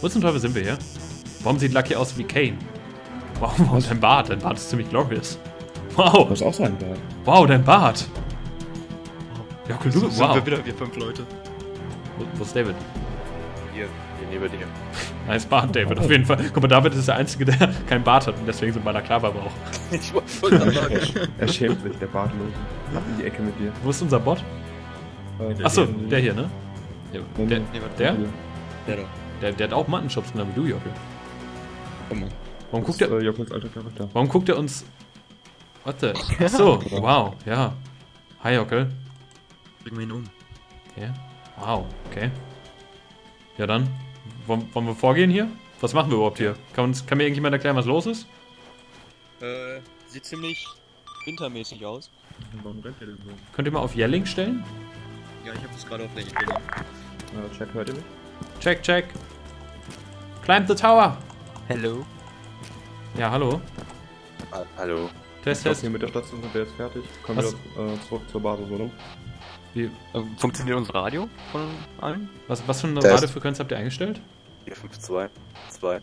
Wo zum Teufel sind wir hier? Warum sieht Lucky aus wie Kane? Wow, wow, dein Bart. Dein Bart ist ziemlich glorious. Wow. Du hast auch so einen Bart. Wow, dein Bart. Ja, cool, du, Sind wow. wir wieder, wir 5 Leute. Wo ist David? Hier neben dir. Nice Bart, David, auf jeden Fall. Guck mal, David ist der Einzige, der keinen Bart hat und deswegen so ein Balaklava braucht. Ich wollte gerade sagen. Er schämt sich, der Bartlose. Ab in die Ecke mit dir. Wo ist unser Bot? Achso, der hier, ne? Ja, der? Der da. Der hat auch Mattenschubs genannt wie du, Jockel. Komm mal. Warum Das guckt ist er... Jockels alter Charakter. Warum guckt er uns... Warte. Achso, wow, ja. Hi, Jockel. Bringen wir ihn um. Okay. Wow, okay. Ja dann, wollen wir vorgehen hier? Was machen wir überhaupt hier? Kann mir irgendjemand erklären, was los ist? Sieht ziemlich wintermäßig aus. Warum rennt der denn so? Könnt ihr mal auf Yelling stellen? Ja, ich habe das gerade auf der Idee. Check, hört ihr mich? Check, check. Climb the tower. Hello. Ja, hallo. Hallo. Test, Ich glaub, Test. hier mit der Station sind wir jetzt fertig. Kommen wir Was? zurück zur Basis, oder? Wie, Funktioniert unser Radio von allen? was für eine Test. Radiofrequenz habt ihr eingestellt? 452.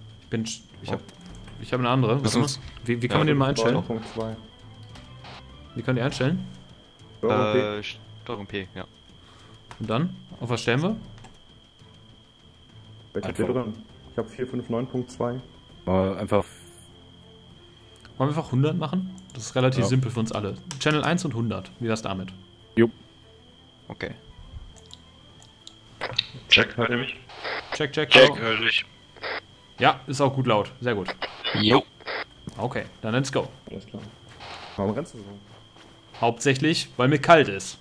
Ich habe eine andere. Das Warte mal. ist- Wie kann man den mal einstellen? Punkt 2. Wie kann ihr einstellen? Steuerung P, ja. Und dann? Auf was stellen wir? Welcher habt ihr drin? Ich habe 459.2. Einfach. Wollen wir einfach 100 machen? Das ist relativ Ja. simpel für uns alle. Channel 1 und 100. Wie wär's damit? Okay. Check, hört ihr mich? Check, check. Check, hallo. hör dich. Ja, ist auch gut laut. Sehr gut. Jo. Okay, dann let's go. Alles klar. Warum rennst du so? Hauptsächlich, weil mir kalt ist.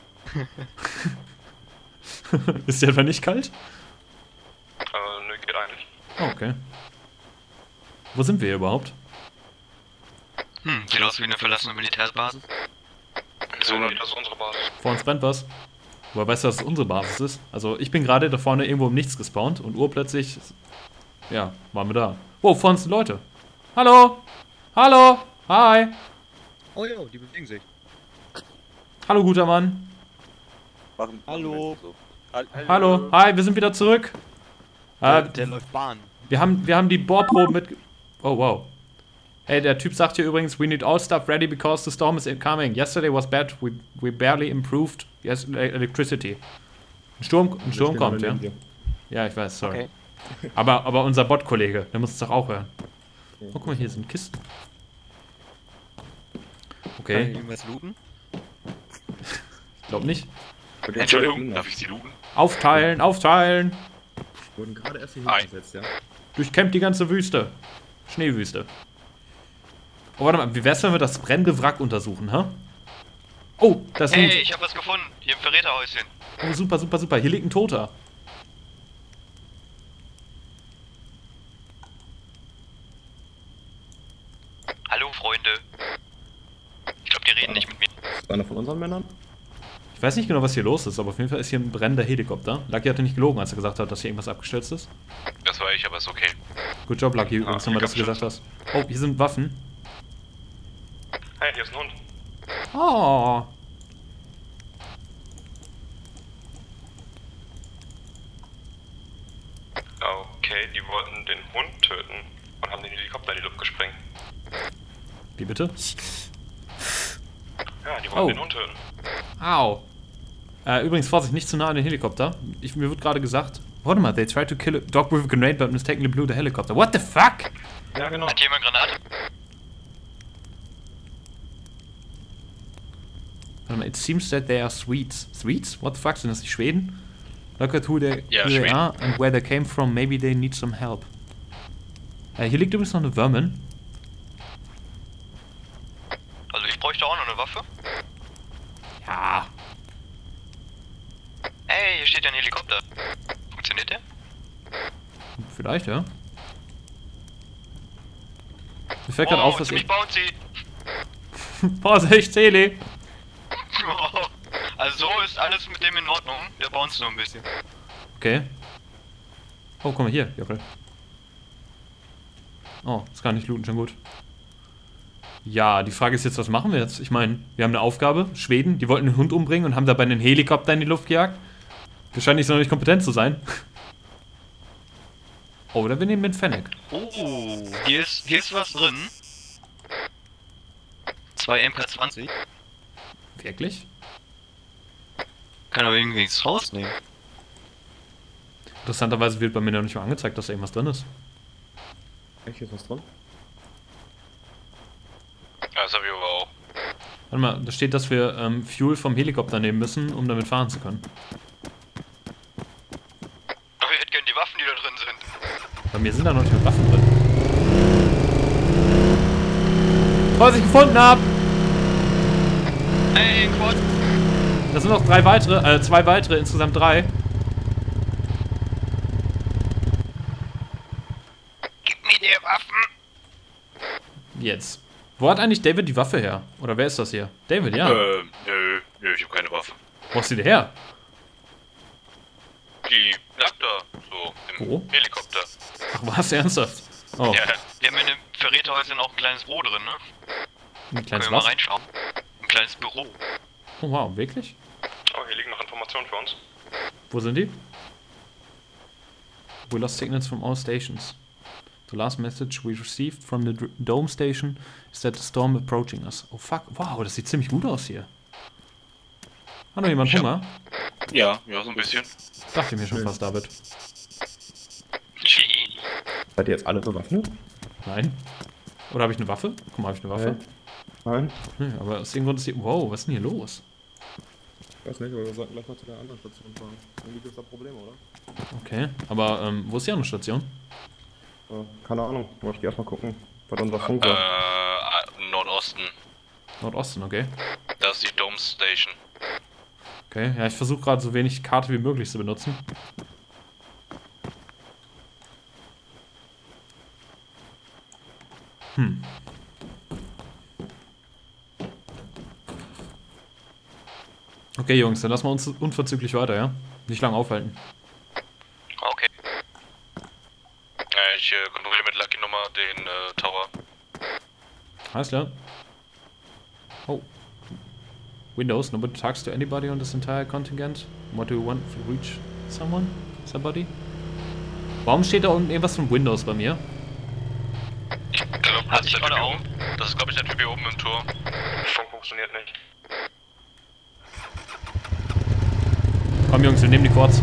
Ist dir etwa nicht kalt? Nö, geht eigentlich. Oh, okay. Wo sind wir hier überhaupt? Sieht aus wie eine verlassene Militärbasis. So, das ist unsere Basis. Vor uns brennt was. Woher weißt du, dass es unsere Basis ist? Also ich bin gerade da vorne irgendwo im Nichts gespawnt und urplötzlich, ja, waren wir da. Wow, vor uns sind Leute. Hallo! Hallo! Hi! Oh ja, die bewegen sich. Hallo, guter Mann. Hallo. Hallo! Hi, wir sind wieder zurück. Der läuft Bahn. Wir haben die Bohrproben mit... Oh, wow. Hey, der Typ sagt hier übrigens, we need all stuff ready because the storm is incoming. Yesterday was bad, we barely improved electricity. Ein Sturm kommt, ja. Ja, ich weiß, sorry. Okay. Aber unser Bot-Kollege, der muss es doch auch hören. Oh, guck mal, hier sind Kisten. Kann ich Okay, irgendwas looten? ich glaube nicht. Entschuldigung, darf ich Sie lugen? Aufteilen, aufteilen! Wurden gerade erst hier Ei. hingesetzt, ja? Durchkämmt die ganze Wüste. Schneewüste. Oh, warte mal, wie wär's, wenn wir das brennende Wrack untersuchen, hä? Oh, das ist Hey, Loot. ich hab was gefunden. Hier im Verräterhäuschen. Oh, super, super, super. Hier liegt ein Toter. Hallo, Freunde. Ich glaube, die reden nicht mit mir. Ist einer von unseren Männern? Ich weiß nicht genau, was hier los ist, aber auf jeden Fall ist hier ein brennender Helikopter. Lucky hatte nicht gelogen, als er gesagt hat, dass hier irgendwas abgestürzt ist. Das war ich, aber ist okay. Good job, Lucky, übrigens nochmal, dass du gesagt hast. Oh, hier sind Waffen. Hey, hier ist ein Hund. Oh. Okay, die wollten den Hund töten und haben den Helikopter in die Luft gesprengt. Wie bitte? Ja, die wollten Oh. den Hund töten. Au. Übrigens, Vorsicht, nicht zu nah an den Helikopter. Mir wird gerade gesagt, warte mal, they tried to kill a dog with a grenade but mistakenly blew the helicopter. What the fuck? Ja, genau. Hat jemand Granate? Warte mal, it seems that they are Swedes. Swedes? What the fuck, sind das die Schweden? Look at who they Schweden. are and where they came from. Maybe they need some help. Hier liegt übrigens noch eine Vermin. Also ich bräuchte auch noch eine Waffe. Ja. Hey, hier steht ja ein Helikopter. Funktioniert der? Vielleicht, ja. Mir fällt gerade auf, dass ziemlich ich... bouncy. Vorsicht, Heli! Also so ist alles mit dem in Ordnung. Der bounce nur ein bisschen. Okay. Oh, guck mal hier, Jockel. Oh, das kann ich looten, schon gut. Ja, die Frage ist jetzt, was machen wir jetzt? Ich meine, wir haben eine Aufgabe. Schweden, die wollten einen Hund umbringen und haben dabei einen Helikopter in die Luft gejagt. Wir scheinen nicht sonderlich kompetent zu sein. Oder wir nehmen mit Fennec. Oh, hier ist was drin. 2 MK20. Wirklich? Kann aber irgendwie nichts rausnehmen. Interessanterweise wird bei mir noch nicht mal angezeigt, dass da irgendwas drin ist. Echt, ist was drin? Ja, das habe ich aber auch. Warte mal, da steht, dass wir Fuel vom Helikopter nehmen müssen, um damit fahren zu können. Aber ich hätte gern die Waffen, die da drin sind. Bei mir sind da noch nicht mal Waffen drin. Was ich gefunden habe! Ey, Quad. Da sind noch 3 weitere, 2 weitere, insgesamt 3. Gib mir die Waffen. Jetzt. Wo hat eigentlich David die Waffe her? Oder wer ist das hier? David, ja. Nö, ich habe keine Waffe. Wo hast du die her? Die lag da, so, im Wo? Helikopter. Ach, was? Ernsthaft? Oh, Ja, Wir haben in dem Verräterhäuschen auch ein kleines Büro drin, ne? ein kleines Können wir mal was? reinschauen. Ein kleines Büro. Oh, wow, wirklich? oh, hier liegen noch Informationen für uns. Wo sind die? We lost signals from all stations. The last message we received from the dome station is that the storm approaching us. Oh fuck, wow, das sieht ziemlich gut aus hier. Hat noch jemand Hunger? Ja, so ein bisschen. Dachte ich mir schon fast, David. Seid ihr jetzt alle bewaffnet? Nein. Oder habe ich eine Waffe? Guck mal, habe ich eine Waffe? Nein. Hm, aber aus dem Grund ist die... Wow, was ist denn hier los? Ich weiß nicht, aber wir sollten gleich mal zu der anderen Station fahren. Irgendwie gibt es da Probleme, oder? Okay, aber wo ist die andere Station? Keine Ahnung, muss ich erstmal gucken, was unser Funk sagt. Nordosten. Nordosten, okay. Das ist die Dome Station. Okay, ja, ich versuche gerade so wenig Karte wie möglich zu benutzen. Okay, Jungs, dann lassen wir uns unverzüglich weiter, ja? Nicht lange aufhalten. Okay. Ich kontrolliere mit Lucky nochmal den Tower. Alles klar. Oh. Windows, nobody talks to anybody on this entire contingent. What do you want to reach someone? Somebody? Warum steht da unten irgendwas von Windows bei mir? Ich glaube, Hat sich gerade auf. Das ist, glaube ich, der Typ hier oben im Turm. Funk funktioniert nicht. Komm Jungs, wir nehmen die Quads.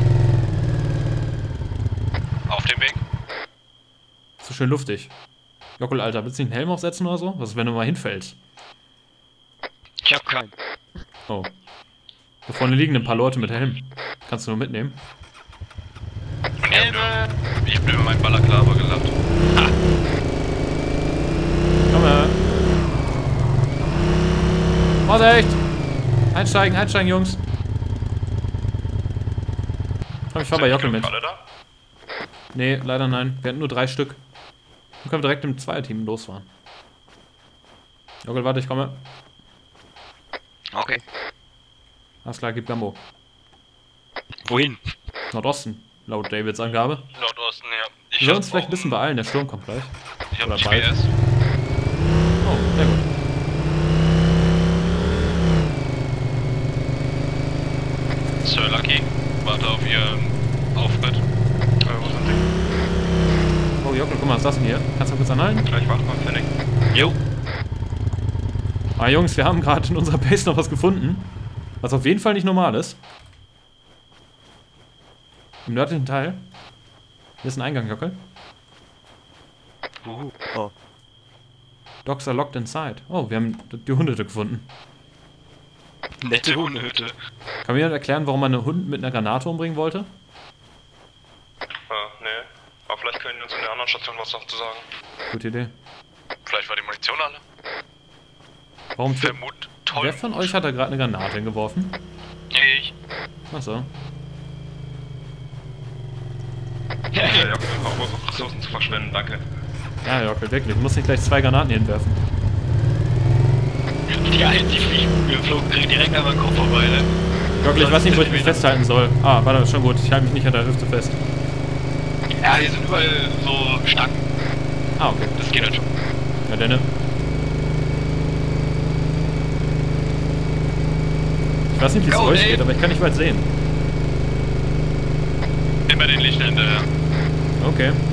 Auf dem Weg. So schön luftig. Jockel, Alter, willst du nicht einen Helm aufsetzen oder so? Was ist, wenn du mal hinfällst? Ich hab keinen. Oh. Da vorne liegen ein paar Leute mit Helm. Kannst du nur mitnehmen. Und ich bin mit meinem Balaklava gelandet. Komm her. Vorsicht! Einsteigen, einsteigen, Jungs. Komm, ich fahr bei Jockel mit. Alle da? Nee, leider nein. Wir hatten nur 3 Stück. Dann können wir direkt im Zweierteam losfahren. Jockel, warte, ich komme. Okay. Alles klar, gib Gambo. Wohin? Nordosten, laut Davids Angabe. Nordosten, ja. Wir sollen uns vielleicht ein bisschen beeilen, der Sturm kommt gleich. Ich hab oder bald. GPS. Oh, sehr gut. Sir Lucky, warte auf Ihren Auftritt. Wo sind Sie? Oh, Jockel, guck mal, was ist das denn hier? Kannst du mal kurz anhalten? Gleich warte mal, Pfennig. Jo. Ah, Jungs, wir haben gerade in unserer Base noch was gefunden. Was auf jeden Fall nicht normal ist. Im nördlichen Teil. Hier ist ein Eingang, Jockel. Oh. Dogs are locked inside. Oh, wir haben die Hundehütte gefunden. Nette Hundehütte. Kann mir jemand erklären, warum man einen Hund mit einer Granate umbringen wollte? Nee. Aber vielleicht können die uns in der anderen Station was noch zu sagen. Gute Idee. Vielleicht war die Munition alle. Warum Vermut, toll. Wer von euch hat da gerade eine Granate hingeworfen? Ich. Achso. Ja, auch Ressourcen zu verschwenden, danke. Ja, Jockel, wirklich. Du musst nicht gleich 2 Granaten hinwerfen. Die fliegen. Wir flogen direkt an meinem Kopf vorbei, ne? Jockel, ich weiß nicht, wo ich mich festhalten soll. Ah, warte, schon gut. Ich halte mich nicht an der Hüfte fest. Ja, hier sind überall so Stangen. Ah, okay. Das geht dann schon. Ja, denn. Ich weiß nicht, wie es euch geht, aber ich kann nicht weit sehen. Immer den Licht hinterher. Okay.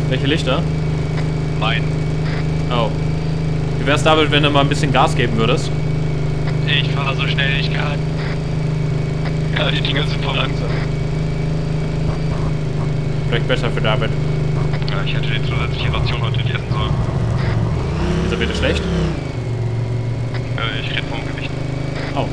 Welche Lichter? Mein. Oh. Wie wär's, David, wenn du mal ein bisschen Gas geben würdest? Ich fahre so schnell ich kann. Ja, die Dinger sind voll langsam. Vielleicht besser für David. Ja, ich hätte die zusätzliche Ration heute nicht essen sollen. Wieso wird es schlecht? Ich rede vom Gewicht. Oh.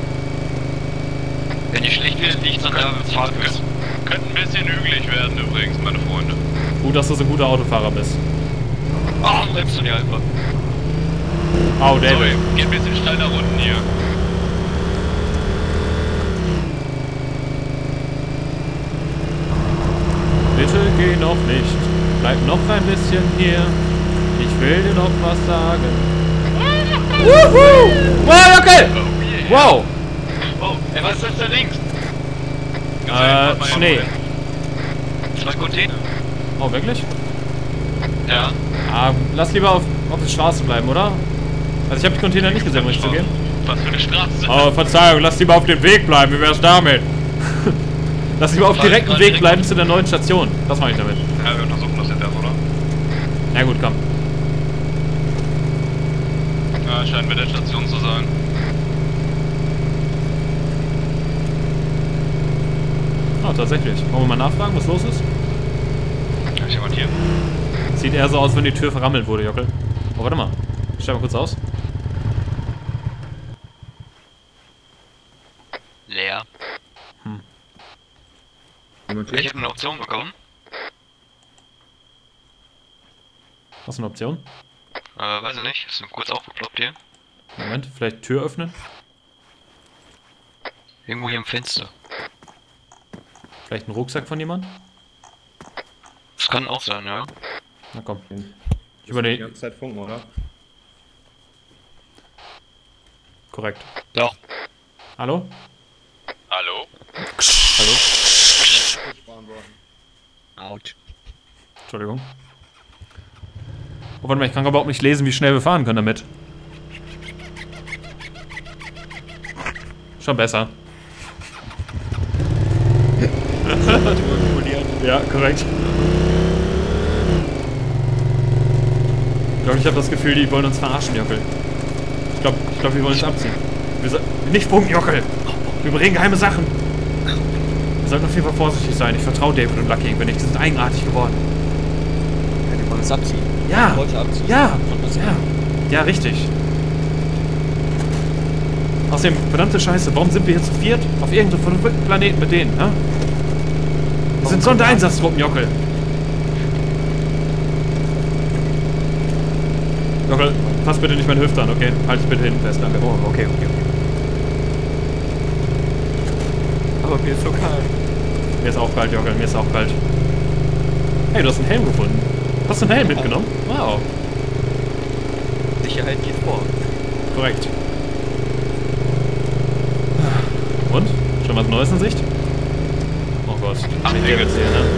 Wenn die schlecht wird, liegt es an der Fahrt. Könnte ein bisschen hügelig werden übrigens, meine Freunde. Gut, dass du so ein guter Autofahrer bist. Ah, bremst du nicht einfach. Oh, So, David. geht ein bisschen steil nach unten hier. Bitte geh noch nicht. Bleib noch ein bisschen hier. Ich will dir noch was sagen. Wuhu! Wow, okay! Oh, yeah. Wow! Oh, ey, was ist das da links? Schnee. 2 Container. Oh, wirklich? Ja. Ah, lass lieber auf der Straße bleiben, oder? Also ich habe die Container nicht gesehen, muss ich zugeben. Was für eine Straße? Oh, Verzeihung, lass lieber auf dem Weg bleiben, wie wär's damit? Lass lieber auf direktem Weg bleiben zu der neuen Station. Das mache ich damit. Ja, wir untersuchen das jetzt erst, oder? Na gut, komm. Ja, scheint mit der Station zu sein. Oh, tatsächlich. Wollen wir mal nachfragen, was los ist? Ist jemand hier? Sieht eher so aus, wenn die Tür verrammelt wurde, Jockel. Oh, warte mal. Stell mal kurz aus. Leer. Jemand Ich hier? habe eine Option bekommen. Was ist eine Option? Weiß ich nicht. Ist nur kurz aufgeploppt hier. Moment, vielleicht Tür öffnen? Irgendwo hier im Fenster. Vielleicht ein Rucksack von jemand? Das kann auch sein, ja. Na komm. Ich Die überlege. ganze Zeit funken, oder? Korrekt. Doch. Hallo? Hallo? Hallo? Sparen wollen. Autsch. Entschuldigung. Oh, warte mal, ich kann überhaupt nicht lesen, wie schnell wir fahren können damit. Schon besser. Ja, korrekt. Ich habe das Gefühl, die wollen uns verarschen, Jockel. Ich glaube, die wollen uns abziehen. Nicht funken, Jockel! Wir überreden geheime Sachen! Wir sollten auf jeden Fall vorsichtig sein. Ich vertraue David und Lucky, wenn nicht, die sind eigenartig geworden. Ja, die wollen es abziehen. Ja! Leute abziehen. Ja! Von was? Ja! Ja, richtig. Außerdem, verdammte Scheiße, warum sind wir hier zu viert? Auf irgendeinem verrückten Planeten mit denen, hä? Wir sind Sondereinsatztruppen, Jockel. Jockel, fass bitte nicht meine Hüfte an, okay? Halt dich bitte hinten fest, danke. Oh, okay. Aber mir ist so kalt. Mir ist auch kalt, Jockel, mir ist auch kalt. Hey, du hast einen Helm gefunden. Hast du einen Helm mitgenommen? Wow. Sicherheit geht vor. Korrekt. Und? Schon was Neues in Sicht? Oh Gott. Ach, der Digga. wird's hier, ne?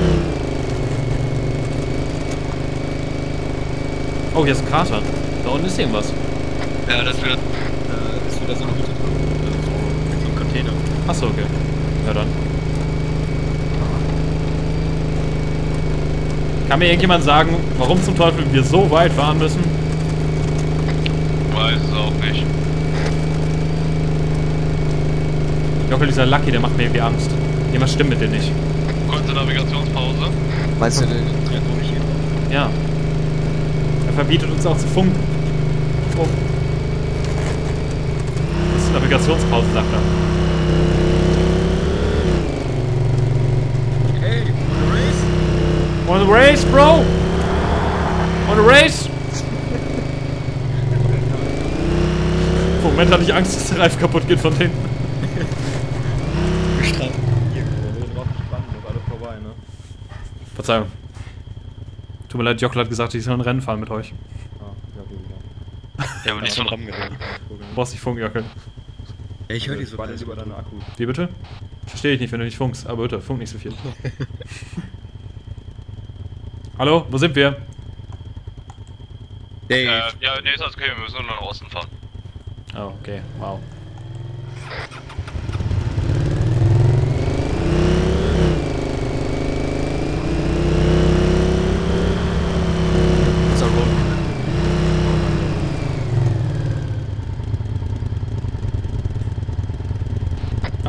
Oh, hier ist ein Krater. Da unten ist irgendwas. Ja, das wird. Ist wieder so eine Hütte drin. Also so ein Container. Achso, okay. Ja dann. Kann mir irgendjemand sagen, warum zum Teufel wir so weit fahren müssen? Weiß es auch nicht. Jockel, dieser Lucky, der macht mir irgendwie Angst. Irgendwas stimmt mit dem nicht. Kurze Navigationspause. Meinst du, der trennt wo nicht hin? Ja. Er verbietet uns auch zu funken. Oh. Das ist Navigationspause, sagt er. Hey, race? Wanna race, bro? Wanna race? Moment hatte ich Angst, dass der Reifen kaputt geht von denen. Wir sind drauf gespannt, das ist alles vorbei, ne? Verzeihung. Tut mir leid, Jockel hat gesagt, ich soll ein Rennen fahren mit euch. Ah, ja, gut, Ja, aber nicht so. ja. Du brauchst nicht funken, Jockel. Ja, ich höre die so spannend leise. über deine Akku. Wie bitte? Verstehe ich nicht, wenn du nicht funkst, aber bitte, funk nicht so viel. Hallo, wo sind wir? Dave. Ja, nee, ist alles okay, wir müssen nur nach Osten fahren. Oh, okay, wow.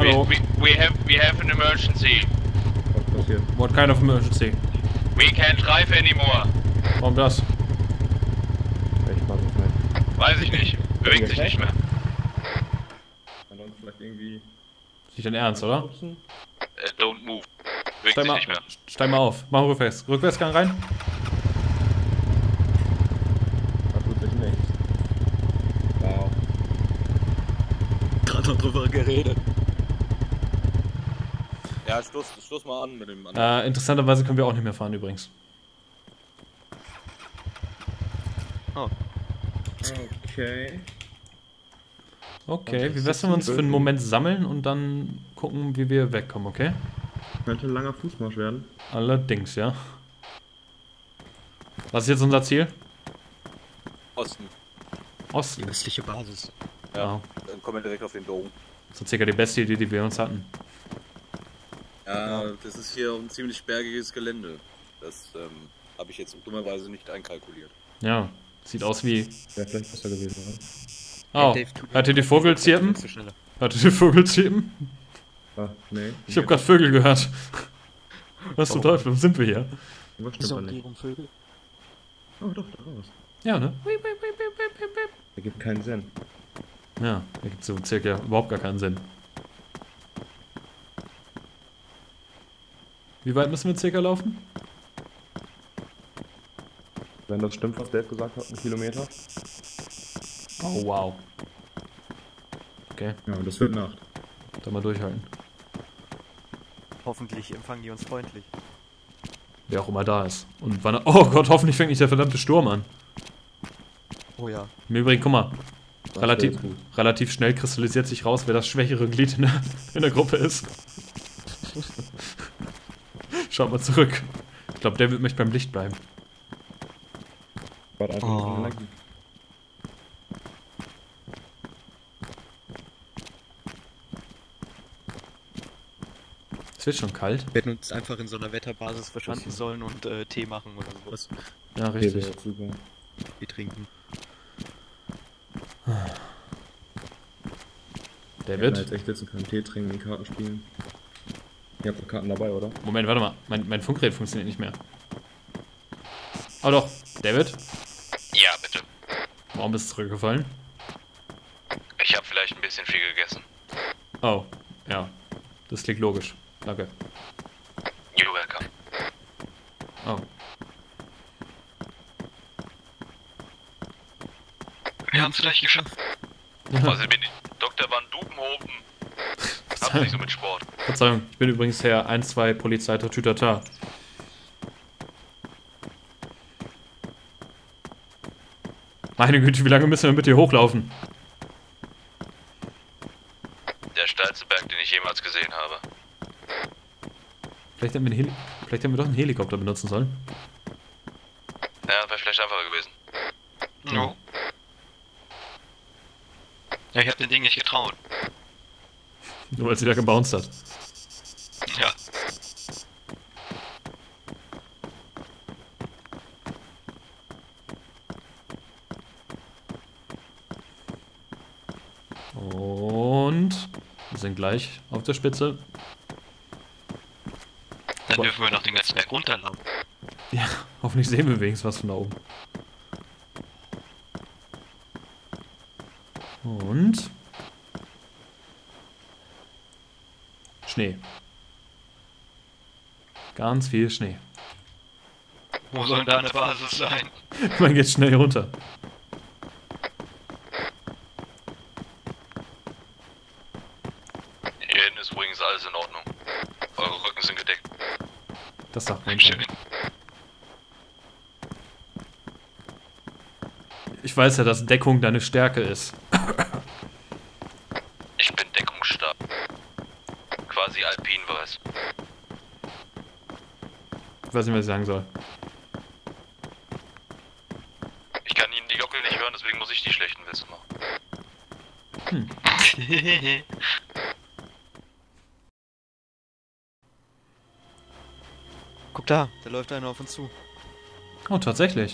Hallo. We have an emergency. Was passiert? What kind of emergency? We can't drive anymore. Warum das? Ich weiß es nicht. Weiß ich nicht. Bewegt sich nicht mehr. Kann uns vielleicht irgendwie... Ist nicht dein Ernst, oder? Don't move. Bewegt Steig sich mal, nicht mehr. steig mal auf. Mach rückwärts. Rückwärtsgang rein. Da tut sich nichts. Wow. Gerade noch drüber geredet. Ja, stoß mal an mit dem anderen. Interessanterweise können wir auch nicht mehr fahren übrigens. Okay. Okay, wie wär's, wenn wir uns für einen Moment sammeln und dann gucken, wie wir wegkommen, okay? Könnte ein langer Fußmarsch werden. Allerdings, ja. Was ist jetzt unser Ziel? Osten. Osten. Die östliche Basis. Ja. Ja, dann kommen wir direkt auf den Dom. So circa die beste Idee, die wir uns hatten. Ja, das ist hier ein ziemlich bergiges Gelände. Das habe ich jetzt dummerweise nicht einkalkuliert. Ja, sieht aus wie... Wäre vielleicht besser gewesen, oder? Oh, hört ihr die Vogel zirpen? Hört ihr die Vogel zirpen? Ah, nee. Ich habe gerade Vögel gehört. Was zum Teufel, wo sind wir hier? Was stimmt da nicht? Vögel? Oh doch, da raus. Ja, ne? Der gibt keinen Sinn. Ja, da gibt so circa überhaupt gar keinen Sinn. Wie weit müssen wir circa laufen? Wenn das stimmt, was Dave gesagt hat, 1 Kilometer. Oh, wow. Okay, Ja, und das wird Nacht. dann mal durchhalten. Hoffentlich empfangen die uns freundlich. Wer auch immer da ist. Und wann... Oh Gott, hoffentlich fängt nicht der verdammte Sturm an. Oh ja. Im Übrigen, guck mal. Das wär jetzt gut. Relativ schnell kristallisiert sich raus, wer das schwächere Glied in der Gruppe ist. Schaut mal zurück. Ich glaube, der wird mich beim Licht bleiben. Warte einfach ein bisschen Energie. Es wird schon kalt. Wir hätten uns einfach in so einer Wetterbasis verschanzen sollen und Tee machen oder sowas. Ja, Okay, richtig. wäre super. Tee trinken. Wir David? jetzt echt sitzen können, Tee trinken, Karten spielen. Ihr habt doch Karten dabei, oder? Moment, warte mal. Mein Funkgerät funktioniert nicht mehr. Oh doch. David? Ja, bitte. Warum bist du zurückgefallen? Ich habe vielleicht ein bisschen viel gegessen. Oh, ja. Das klingt logisch. Danke. You're welcome. Oh. Wir haben es gleich geschafft. Also bin ich. Dr. Van Dubenhofen. Hab's nicht so mit Sport. Verzeihung, ich bin übrigens Herr 1-2 Polizei Tatütata. Meine Güte, wie lange müssen wir mit dir hochlaufen? Der steilste Berg, den ich jemals gesehen habe. Vielleicht hätten wir doch einen Helikopter benutzen sollen. Ja, wäre vielleicht einfacher gewesen. No. Ja, ich hab dem Ding nicht getraut. Nur weil sie da gebounced hat. Ja. Und wir sind gleich auf der Spitze. Dann dürfen wir noch den ganzen Berg runterlaufen. Ja, hoffentlich sehen wir wenigstens was von da oben. Und Schnee. Ganz viel Schnee. Wo soll da eine Basis sein? Man geht schnell runter. Hier hinten ist übrigens alles in Ordnung. Eure Rücken sind gedeckt. Das sagt man Schön. schon. Ich weiß ja, dass Deckung deine Stärke ist. Ich bin deckungsstark. Quasi alpinweiß. Ich weiß nicht, was ich sagen soll. Ich kann Ihnen die Jockel nicht hören, deswegen muss ich die schlechten Witze machen. Guck da, da läuft einer auf uns zu. Oh, tatsächlich.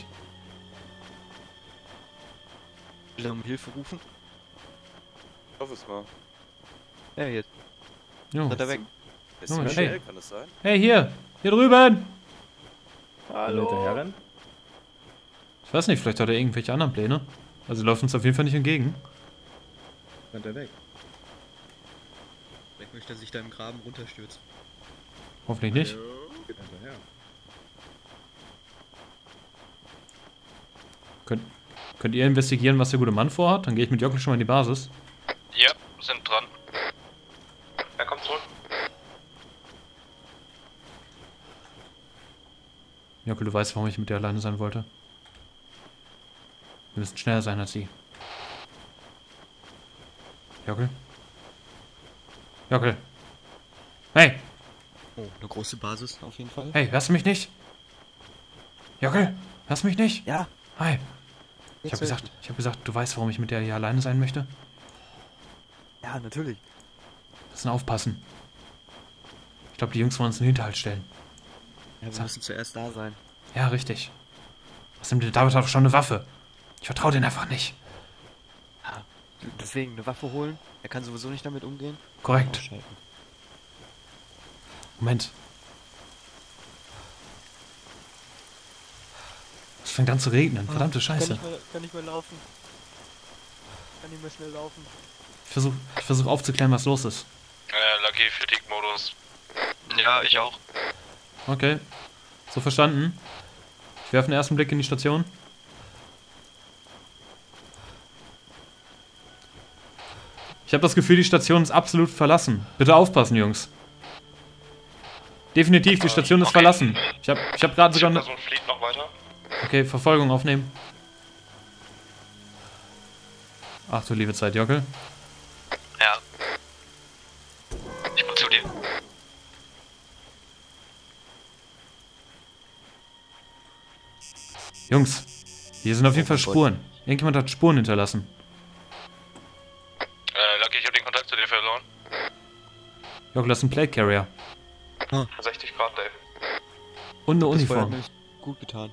Will er um Hilfe rufen? Ich hoffe es mal. Ja, jetzt. Jo. Seid ihr weg? Ist Junge, der hey. schnell, kann das sein? Hey, hier drüben! Hinterher rennen? Ich weiß nicht, vielleicht hat er irgendwelche anderen Pläne. Also läuft uns auf jeden Fall nicht entgegen. Rennt er weg? Vielleicht möchte er sich da im Graben runterstürzen. Hoffentlich nicht. Geht hinterher. Könnt ihr investigieren, was der gute Mann vorhat? Dann gehe ich mit Jockel schon mal in die Basis. Ja, sind dran. Er kommt zurück. Jockel, du weißt, warum ich mit dir alleine sein wollte. Wir müssen schneller sein als sie. Jockel? Jockel! Hey! Oh, eine große Basis auf jeden Fall. Hey, hörst du mich nicht? Jockel? Hörst du mich nicht? Ja. Hi! Ich hab gesagt, du weißt, warum ich mit dir hier alleine sein möchte? Ja, natürlich. Wir müssen aufpassen. Ich glaube, die Jungs wollen uns einen Hinterhalt stellen. Ja, wir müssen zuerst da sein. Ja, richtig. Außerdem, der David hat doch schon eine Waffe. Ich vertraue denen einfach nicht. Ja, deswegen eine Waffe holen. Er kann sowieso nicht damit umgehen. Korrekt. Ausschalten. Moment. Es fängt an zu regnen. Verdammte Scheiße. Kann nicht mehr laufen. Kann nicht mehr schnell laufen. Ich versuch aufzuklären, was los ist. Lucky Fatigue-Modus. Ja, ich auch. Okay. So verstanden. Ich werfe einen ersten Blick in die Station. Ich habe das Gefühl, die Station ist absolut verlassen. Bitte aufpassen, Jungs. Definitiv, die Station ist Okay. verlassen. Ich hab gerade sogar... Person flieht noch weiter. Okay, Verfolgung aufnehmen. Ach du liebe Zeit, Jockel. Ja. Ich bin zu dir. Jungs, hier sind auf jeden Fall Spuren. Irgendjemand hat Spuren hinterlassen. Lucky, ich habe den Kontakt zu dir verloren. Jockel, das ist ein Plate Carrier. 60 Grad, Dave. Und eine Das Feuer hat Uniform. mir nicht gut getan.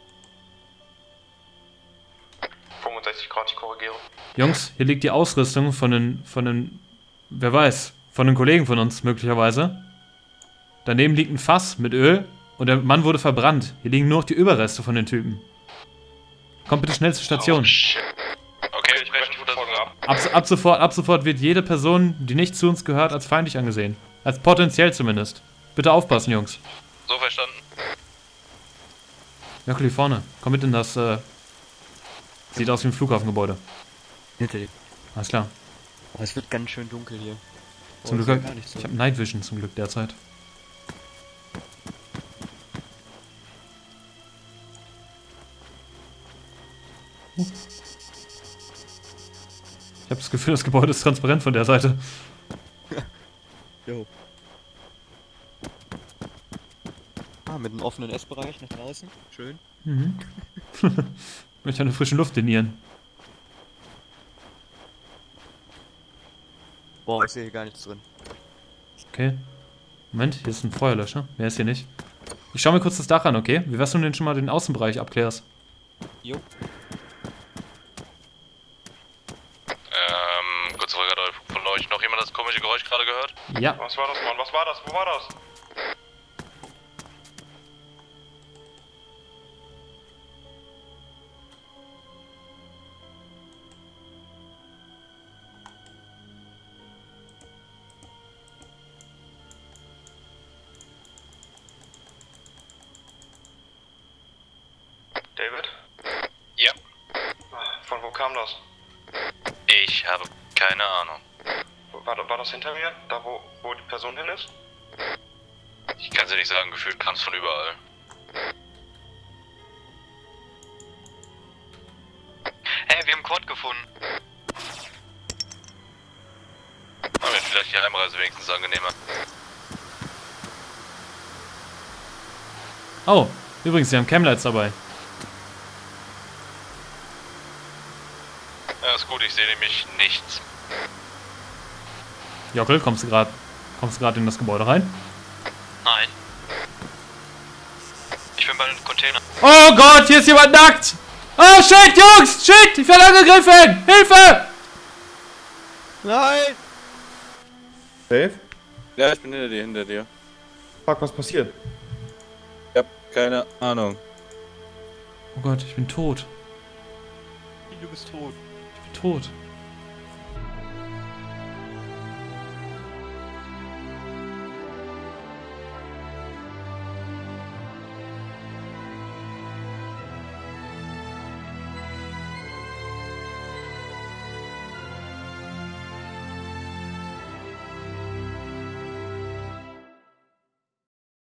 65 Grad, ich korrigiere. Jungs, hier liegt die Ausrüstung von den, wer weiß, von den Kollegen von uns möglicherweise. Daneben liegt ein Fass mit Öl und der Mann wurde verbrannt. Hier liegen nur noch die Überreste von den Typen. Kommt bitte schnell zur Station. Oh, shit. Okay, ich breche die Verfolgung ab. Ab sofort wird jede Person, die nicht zu uns gehört, als feindlich angesehen. Als potenziell zumindest. Bitte aufpassen, Jungs. So verstanden. Jockel, hier vorne. Komm mit in das, sieht aus wie ein Flughafengebäude. Hinter dir. Alles klar. Aber es wird ganz schön dunkel hier. Zum ist Glück, ja gar nicht so. ich habe Night Vision zum Glück derzeit. Ich habe das Gefühl, das Gebäude ist transparent von der Seite. Jo. Ah, mit einem offenen Essbereich nach draußen. Schön. Mhm. Ich möchte eine frische Luft dinieren. Boah, ich sehe hier gar nichts drin. Okay. Moment, hier ist ein Feuerlöscher. Mehr ist hier nicht. Ich schau mir kurz das Dach an, okay? Wie wär's, wenn du denn schon mal den Außenbereich abklärst? Jo. Kurze Frage, hat von euch noch jemand das komische Geräusch gerade gehört? Ja. Was war das, Mann? Was war das? Wo war das? David? Ja. Von wo kam das? Ich habe keine Ahnung. War das hinter mir? Da, wo die Person hin ist? Ich kann dir nicht sagen, gefühlt kam es von überall. Hey, wir haben Quad gefunden. War mir vielleicht die Heimreise wenigstens angenehmer. Oh, übrigens, sie haben Camlights dabei. Ja, ist gut, ich sehe nämlich nichts. Jockel, kommst du gerade in das Gebäude rein? Nein. Ich bin bei den Container. Oh Gott, hier ist jemand nackt! Oh shit, Jungs! Shit! Ich werde angegriffen! Hilfe! Nein! Safe? Ja, ich bin hinter dir. Fuck, was passiert? Ich hab keine Ahnung. Oh Gott, ich bin tot. Du bist tot. Ich bin tot.